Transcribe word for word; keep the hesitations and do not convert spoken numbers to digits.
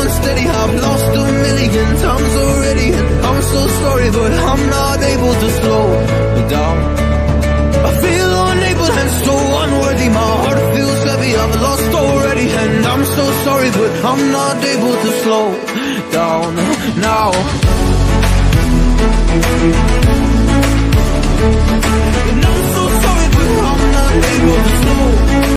unsteady. I've lost a million times already, and I'm so sorry, but I'm not able to slow down. I feel unable and so unworthy. My heart feels heavy, I've lost already, and I'm so sorry, but I'm not able to slow down now. And I'm so sorry, but I'm not able to